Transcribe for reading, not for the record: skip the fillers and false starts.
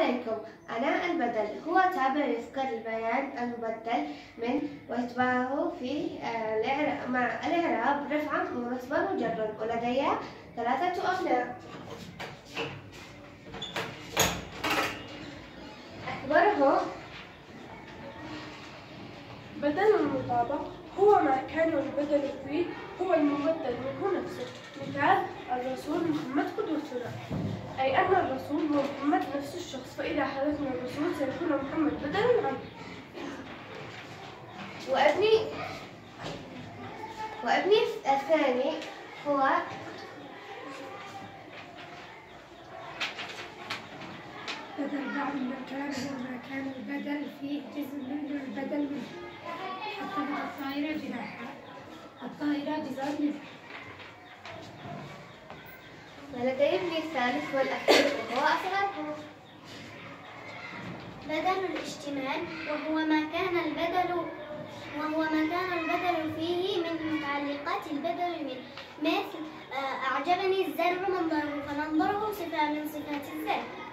عليكم. أنا البدل هو تابع يذكر البيان المبدل من ويتبعه في مع الإعراب رفعا ونصبا وجرا، ولدي 3 أبناء. أكبرهم بدل المطابق هو ما كان البدل فيه هو المبدل منه نفسه. مثال: الرسول محمد قدوتنا، أي أن الرسول هو محمد نفس الشخص، فإذا حذفنا الرسول سيكون محمد بدلا عنه. وابني الثاني هو بدل بعض المكان هو ما كان البدل فيه جزء منه البدل منه. حطبت الطائرة جناحها، الطائرة جزاء منها. ولدي ابني الثالث والأخير وهو أصغرهم. بدل الاشتمال وهو ما كان البدل فيه من متعلقات البدل منه، مثل: أعجبني الزرع منظره، فمنظره صفة من صفات الزرع.